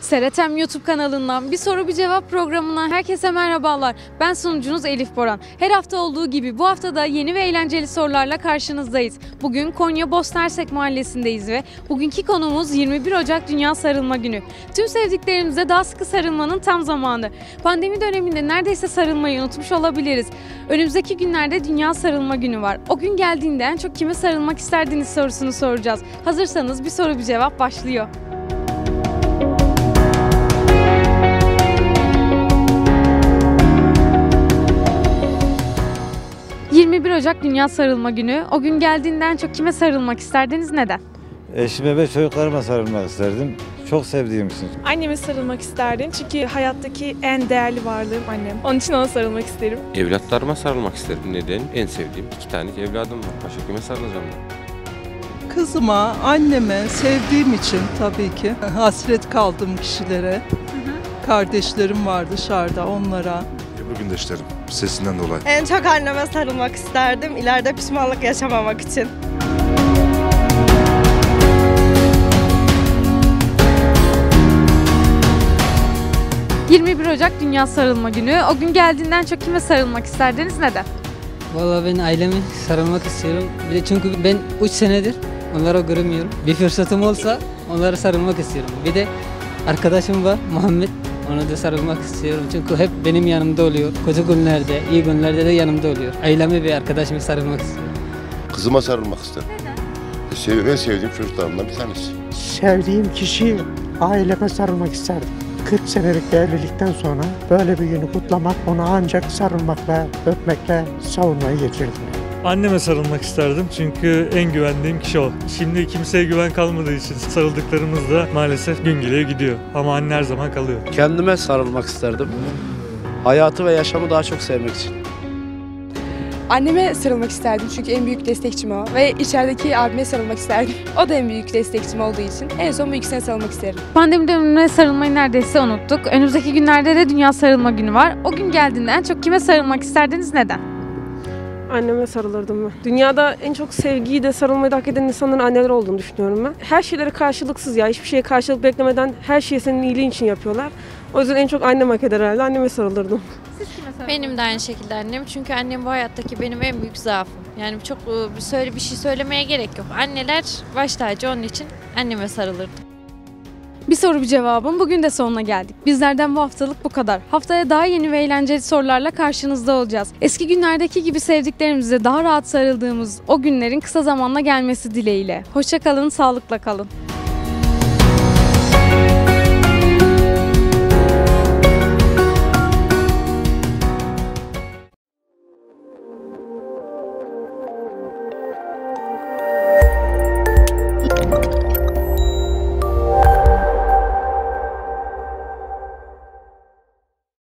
SRTM YouTube kanalından Bir Soru Bir Cevap programına herkese merhabalar. Ben sunucunuz Elif Boran. Her hafta olduğu gibi bu hafta da yeni ve eğlenceli sorularla karşınızdayız. Bugün Konya Bosnersek Mahallesi'ndeyiz ve bugünkü konuğumuz 21 Ocak Dünya Sarılma Günü. Tüm sevdiklerimize daha sıkı sarılmanın tam zamanı. Pandemi döneminde neredeyse sarılmayı unutmuş olabiliriz. Önümüzdeki günlerde Dünya Sarılma Günü var. O gün geldiğinde en çok kime sarılmak isterdiniz sorusunu soracağız. Hazırsanız Bir Soru Bir Cevap başlıyor. 21 Ocak Dünya Sarılma Günü. O gün geldiğinde en çok kime sarılmak isterdiniz? Neden? Eşime ve çocuklarıma sarılmak isterdim. Çok sevdiğim için. Anneme sarılmak isterdim çünkü hayattaki en değerli varlığım annem. Onun için ona sarılmak isterim. Evlatlarıma sarılmak isterim. Neden? En sevdiğim 2 tane evladım var. Başka kime sarılacağım ben? Kızıma, anneme sevdiğim için tabii ki hasret kaldım kişilere. Kardeşlerim var dışarıda, onlara. Bugün de isterim sesinden dolayı. En çok anneme sarılmak isterdim ileride pişmanlık yaşamamak için. ...21 Ocak Dünya Sarılma Günü. O gün geldiğinden çok kime sarılmak isterdiniz? Neden? Vallahi ben aileme sarılmak istiyorum. Bir de çünkü ben 3 senedir onlara göremiyorum. Bir fırsatım olsa onlara sarılmak istiyorum. Bir de arkadaşım var Muhammed. Ona da sarılmak istiyorum çünkü hep benim yanımda oluyor. Kötü günlerde, iyi günlerde de yanımda oluyor. Aileme ve arkadaşıma sarılmak istiyorum. Kızıma sarılmak isterim. En sevdiğim çocuklarımdan bir tanesi. Sevdiğim kişi aileme sarılmak isterdim. 40 senelik evlilikten sonra böyle bir günü kutlamak, ona ancak sarılmakla, öpmekle savunmayı geçirdim. Anneme sarılmak isterdim çünkü en güvendiğim kişi o. Şimdi kimseye güven kalmadığı için sarıldıklarımız da maalesef gün geliyor gidiyor. Ama anne her zaman kalıyor. Kendime sarılmak isterdim. Hayatı ve yaşamı daha çok sevmek için. Anneme sarılmak isterdim çünkü en büyük destekçim o. Ve içerideki abime sarılmak isterdim. O da en büyük destekçim olduğu için en son bu ikisine sarılmak isterim. Pandemi döneminde sarılmayı neredeyse unuttuk. Önümüzdeki günlerde de Dünya Sarılma Günü var. O gün geldiğinde en çok kime sarılmak isterdiniz? Neden? Anneme sarılırdım ben. Dünyada en çok sevgiyi de sarılmayı da hak eden insanların anneler olduğunu düşünüyorum ben. Her şeyleri karşılıksız ya. Hiçbir şeye karşılık beklemeden her şeyi senin iyiliğin için yapıyorlar. O yüzden en çok annem hak eder herhalde. Anneme sarılırdım. Siz kime sarılırdınız? Benim de aynı şekilde annem. Çünkü annem bu hayattaki benim en büyük zaafım. Yani çok bir şey söylemeye gerek yok. Anneler baş tacı, onun için anneme sarılırdım. Bir soru bir cevabın bugün de sonuna geldik. Bizlerden bu haftalık bu kadar. Haftaya daha yeni ve eğlenceli sorularla karşınızda olacağız. Eski günlerdeki gibi sevdiklerimize daha rahat sarıldığımız o günlerin kısa zamanla gelmesi dileğiyle. Hoşça kalın, sağlıkla kalın.